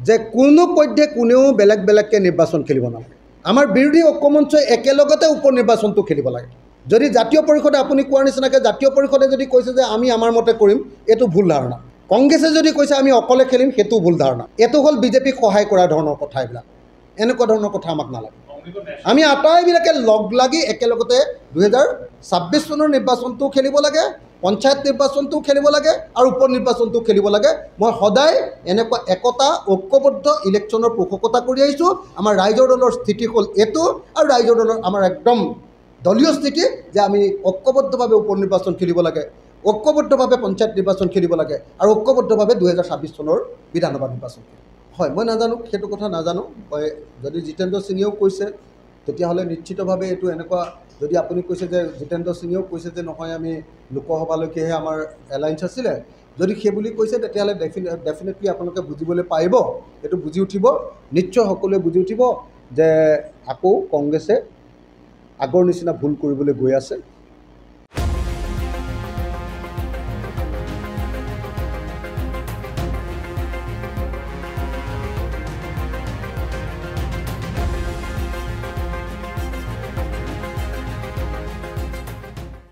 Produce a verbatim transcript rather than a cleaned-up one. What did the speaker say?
যে কোনো পধ্যে কোনেও বেলেগ বেলেগকৈ নিৰ্বাচন খেলিব নালাগে। আমাৰ বিৰোধী ঐক্যমঞ্চই একেলগতে উপ নিৰ্বাচনটো খেলিব লাগে। যদি জাতীয় পৰিষদে আপুনি কোৱাৰ নিচিনাকৈ জাতীয় পৰিষদে যদি কৈছে যে আমি আমাৰ মতে কৰিম, এইটো ভুল ধাৰণা। কংগ্ৰেছে যদি কৈছে আমি অকলে খেলিম, সেইটো ভুল ধাৰণা। এইটো হ'ল বিজেপিক সহায় কৰা ধৰণৰ কথা। এইবিলাক এনেকুৱা ধৰণৰ কথা আমাক নালাগে। আমি আটাইবিলাকে লগ লাগি একেলগতে দুহেজাৰ ছাব্বিছ চনৰ নিৰ্বাচনটো খেলিব লাগে, পঞ্চায়ত নিৰ্বাচনটো খেলিব লাগে আৰু উপ নিৰ্বাচনটো খেলিব লাগে। মই সদায় এনেকুৱা একতা ঐক্যবদ্ধ ইলেকশ্যনৰ পোষকতা কৰি আহিছোঁ। আমাৰ ৰাইজৰ দলৰ স্থিতি হ'ল এইটো, আৰু ৰাইজৰ দলৰ আমাৰ একদম দলীয় স্থিতি যে আমি ঐক্যবদ্ধভাৱে উপ নিৰ্বাচন খেলিব লাগে, ঐক্যবদ্ধভাৱে পঞ্চায়ত নিৰ্বাচন খেলিব লাগে আৰু ঐক্যবদ্ধভাৱে দুহেজাৰ ছাব্বিছ চনৰ বিধানসভা নিৰ্বাচন। হয়, মই নাজানো, সেইটো কথা নাজানো। মই যদি জিতেন্দ্ৰ সিঙেও কৈছে তেতিয়াহ'লে নিশ্চিতভাৱে এইটো এনেকুৱা, যদি আপুনি কৈছে যে জিতেন্দ্ৰ সিঙেও কৈছে যে নহয় আমি লোকসভালৈকেহে আমাৰ এলায়েন্স আছিলে, যদি সেই বুলি কৈছে তেতিয়াহ'লে ডেফিনে ডেফিনেটলি আপোনালোকে বুজিবলৈ পাৰিব, এইটো বুজি উঠিব, নিশ্চয় সকলোৱে বুজি উঠিব যে আকৌ কংগ্ৰেছে আগৰ নিচিনা ভুল কৰিবলৈ গৈ আছে।